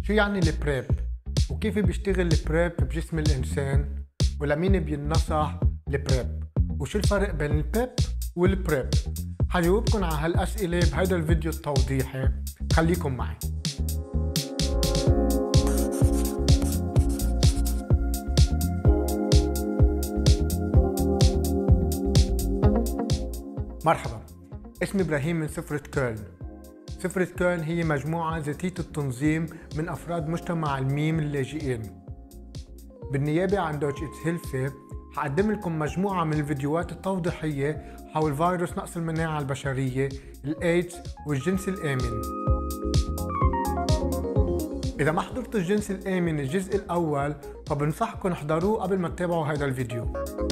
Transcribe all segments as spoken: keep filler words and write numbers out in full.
شو يعني البريب؟ وكيف بيشتغل البريب بجسم الإنسان؟ ولمين بينصح البريب؟ وشو الفرق بين البيب والبريب؟ حجاوبكن على هالأسئلة بهيدا الفيديو التوضيحي، خليكن معي. مرحبا، اسمي إبراهيم من سفرة كولن. سفرة كولن هي مجموعة ذاتية التنظيم من أفراد مجتمع الميم اللاجئين. بالنيابة عن دوتش هيلفي حقدم لكم مجموعة من الفيديوهات التوضيحية حول فيروس نقص المناعة البشرية، الإيدز والجنس الآمن. إذا ما حضرتوا الجنس الآمن الجزء الأول فبنصحكم احضروه قبل ما تتابعوا هذا الفيديو.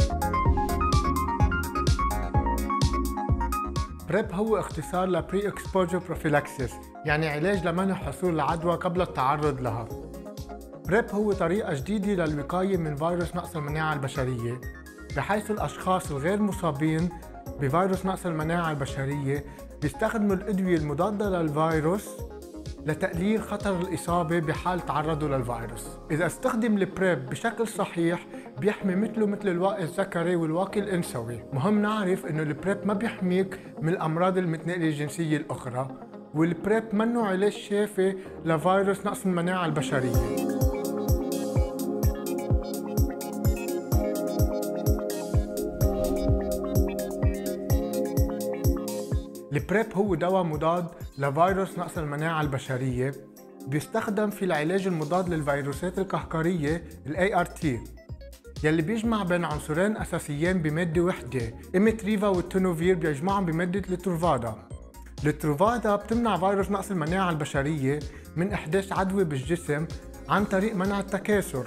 بريب هو اختصار ل Pre-Exposure Prophylaxis، يعني علاج لمنع حصول العدوى قبل التعرض لها. بريب هو طريقة جديدة للوقاية من فيروس نقص المناعة البشرية، بحيث الأشخاص الغير مصابين بفيروس نقص المناعة البشرية بيستخدموا الأدوية المضادة للفيروس لتقليل خطر الإصابة بحال تعرضوا للفيروس. إذا استخدم البريب بشكل صحيح بيحمي مثله مثل الواقي الذكري والواقي الأنثوي. مهم نعرف إنه البريب ما بيحميك من الأمراض المتنقلة الجنسية الأخرى، والبريب منه علاج شافي لفيروس نقص المناعة البشرية. البريب هو دواء مضاد لفيروس نقص المناعة البشرية، بيستخدم في العلاج المضاد للفيروسات القهقرية ال إيه آر تي، يلي بيجمع بين عنصرين أساسيين بمادة وحدة. إيميتريفا والتونوفير بيجمعهم بمادة التروفادا. التروفادا بتمنع فيروس نقص المناعة البشرية من إحداث عدوى بالجسم عن طريق منع التكاثر.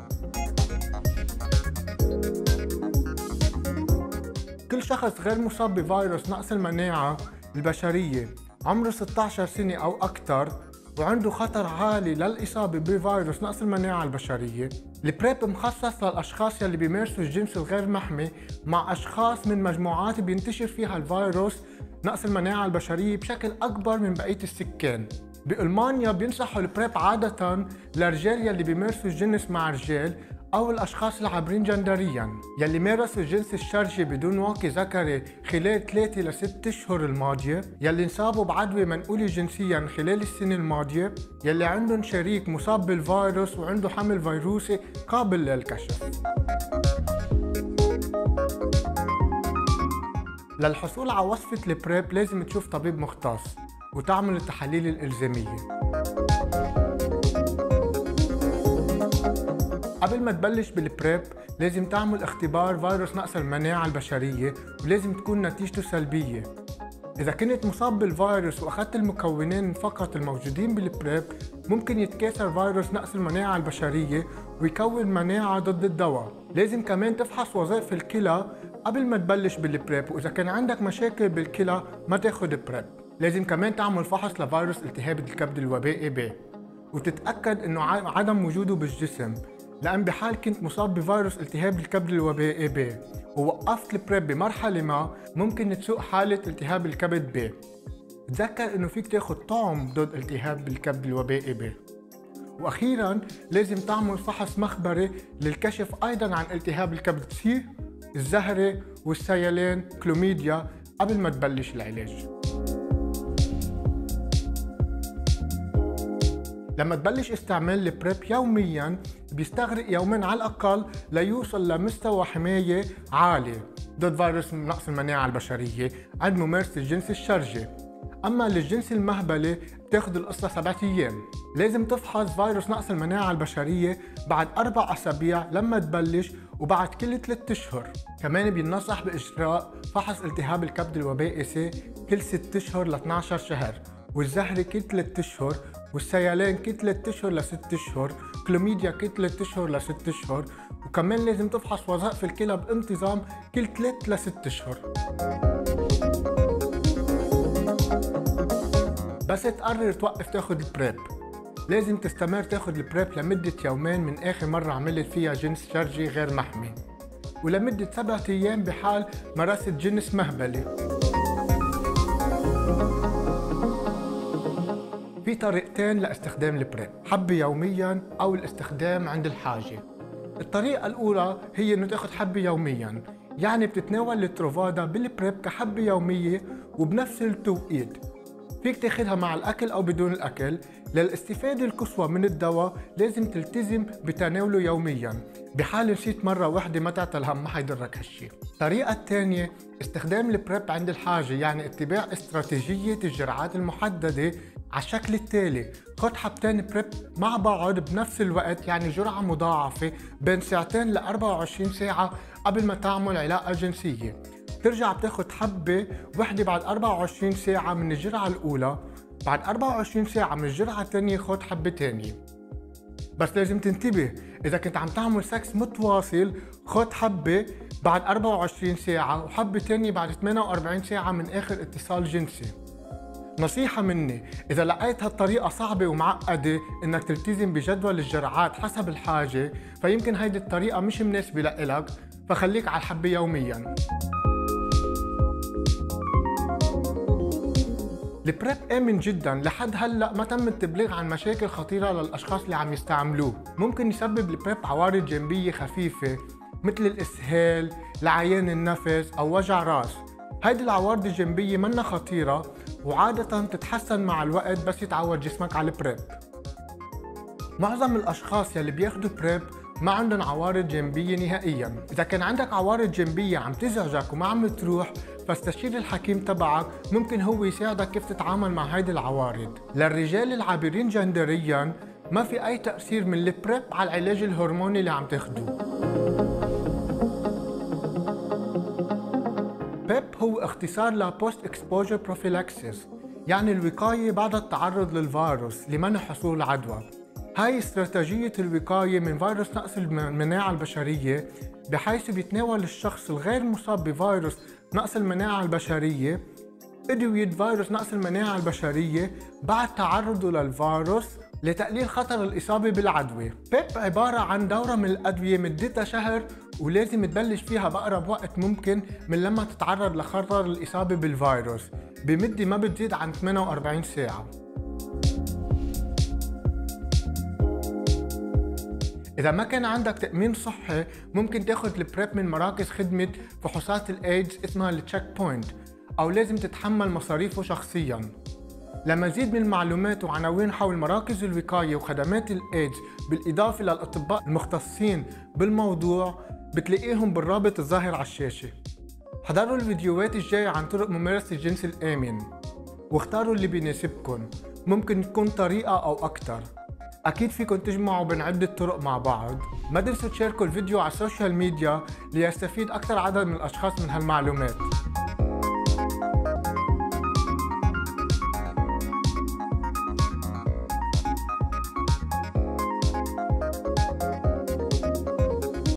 كل شخص غير مصاب بفيروس نقص المناعة البشرية عمره ستة عشر سنة أو أكثر وعنده خطر عالي للإصابة بفيروس نقص المناعة البشرية، البريب مخصص للأشخاص يلي بيمارسوا الجنس الغير محمي مع أشخاص من مجموعات بينتشر فيها الفيروس نقص المناعة البشرية بشكل أكبر من بقية السكان. بألمانيا بينصحوا البريب عادة للرجال يلي بيمارسوا الجنس مع رجال أو الأشخاص العابرين جندرياً يلي مارسوا الجنس الشرجي بدون واقي ذكري خلال ثلاثة لست أشهر الماضية، يلي انصابوا بعدوى منقولة جنسياً خلال السنة الماضية، يلي عندهم شريك مصاب بالفيروس وعنده حمل فيروسي قابل للكشف. للحصول على وصفة البريب لازم تشوف طبيب مختص وتعمل التحاليل الإلزامية. قبل ما تبلش بالبريب لازم تعمل اختبار فيروس نقص المناعة البشرية ولازم تكون نتيجته سلبية. إذا كنت مصاب بالفيروس وأخذت المكونين فقط الموجودين بالبريب ممكن يتكاثر فيروس نقص المناعة البشرية ويكون مناعة ضد الدواء. لازم كمان تفحص وظائف الكلى قبل ما تبلش بالبريب، وإذا كان عندك مشاكل بالكلى ما تاخد بريب. لازم كمان تعمل فحص لفيروس التهاب الكبد الوبائي ب وتتأكد إنه عدم وجوده بالجسم، لأن بحال كنت مصاب بفيروس التهاب الكبد الوبائي ب ووقفت البريب بمرحلة ما ممكن تسوء حالة التهاب الكبد ب. تذكر إنه فيك تاخد طعم ضد التهاب الكبد الوبائي ب. وأخيراً لازم تعمل فحص مخبري للكشف أيضاً عن التهاب الكبد سي، الزهري والسيلان كلوميديا قبل ما تبلش العلاج. لما تبلش استعمال البريب يومياً بيستغرق يومين على الأقل ليوصل لمستوى حماية عالي ضد فيروس نقص المناعة البشرية عند ممارسة الجنس الشرجي. أما للجنس المهبلي بتاخد القصة سبعة أيام. لازم تفحص فيروس نقص المناعة البشرية بعد أربع أسابيع لما تبلش وبعد كل ثلاثة أشهر. كمان بينصح بإجراء فحص التهاب الكبد الوبائي سي كل ستة أشهر ل اثني عشر شهر، والزهري كل ثلاثة أشهر، والسيلان كل ثلاثة أشهر ل ستة أشهر، كلوميديا كل ثلاثة أشهر ل ستة أشهر، وكمان لازم تفحص وظائف الكلى بانتظام كل ثلاثة ل ستة أشهر. بس تقرر توقف تاخد البريب لازم تستمر تاخد البريب لمدة يومين من آخر مرة عملت فيها جنس شرجي غير محمي، ولمدة سبعة أيام بحال مارست جنس مهبلي. في طريقتين لاستخدام البريب، حبة يوميا أو الاستخدام عند الحاجة. الطريقة الأولى هي إنه تاخد حبة يوميا، يعني بتتناول التروفادا بالبريب كحبة يومية وبنفس التوقيت. فيك تاخدها مع الأكل أو بدون الأكل. للاستفادة القصوى من الدواء لازم تلتزم بتناوله يوميا، بحال نسيت مرة واحدة ما تعطل هم ما حيضرك هالشي. الطريقة الثانية استخدام البريب عند الحاجة، يعني اتباع استراتيجية الجرعات المحددة على الشكل التالي: خد حبتين بريب مع بعض بنفس الوقت، يعني جرعة مضاعفة بين ساعتين ل أربعة وعشرين ساعة قبل ما تعمل علاقة جنسية. ترجع بتاخد حبة وحدة بعد أربعة وعشرين ساعة من الجرعة الأولى، بعد أربعة وعشرين ساعة من الجرعة الثانية خد حبة تانية. بس لازم تنتبه، إذا كنت عم تعمل سكس متواصل خد حبة بعد أربعة وعشرين ساعة وحبة تانية بعد ثمانية وأربعين ساعة من آخر اتصال جنسي. نصيحة مني، إذا لقيت هالطريقة صعبة ومعقدة إنك تلتزم بجدول الجرعات حسب الحاجة، فيمكن هيدي الطريقة مش مناسبة لإلك، فخليك على الحبة يومياً. البريب آمن جدا، لحد هلا ما تم التبليغ عن مشاكل خطيرة للأشخاص اللي عم يستعملوه. ممكن يسبب البريب عوارض جانبية خفيفة مثل الإسهال، لعيان النفس أو وجع راس. هيدي العوارض الجانبية منا خطيرة وعادة تتحسن مع الوقت بس يتعود جسمك على البريب. معظم الأشخاص يلي بياخدوا بريب ما عندهم عوارض جانبية نهائياً. إذا كان عندك عوارض جانبية عم تزعجك وما عم تروح، فاستشير الحكيم تبعك، ممكن هو يساعدك كيف تتعامل مع هيدي العوارض. للرجال العابرين جندرياً ما في أي تأثير من البريب على العلاج الهرموني اللي عم تاخدوه. بيب هو اختصار ل Post Exposure Prophylaxis، يعني الوقاية بعد التعرض للفيروس لمنع حصول العدوى. هاي استراتيجية الوقاية من فيروس نقص المناعة البشرية، بحيث بيتناول الشخص الغير مصاب بفيروس نقص المناعة البشرية أدوية فيروس نقص المناعة البشرية بعد تعرضه للفيروس لتقليل خطر الإصابة بالعدوى. بيب عبارة عن دورة من الأدوية مدتها شهر، ولازم تبلش فيها بأقرب وقت ممكن من لما تتعرض لخطر الإصابة بالفيروس، بمدة ما بتزيد عن ثمانية وأربعين ساعة. إذا ما كان عندك تأمين صحي، ممكن تاخد البريب من مراكز خدمة فحوصات الإيدز اسمها التشيك بوينت، أو لازم تتحمل مصاريفه شخصياً. لمزيد من المعلومات وعناوين حول مراكز الوقاية وخدمات الإيدز بالإضافة للأطباء المختصين بالموضوع بتلاقيهم بالرابط الظاهر على الشاشة. حضروا الفيديوهات الجاية عن طرق ممارسة الجنس الآمن واختاروا اللي بيناسبكن، ممكن تكون طريقة أو أكتر. أكيد فيكم تجمعوا بين عدة طرق مع بعض. ما تنسوا تشاركوا الفيديو على السوشيال ميديا ليستفيد أكثر عدد من الأشخاص من هالمعلومات.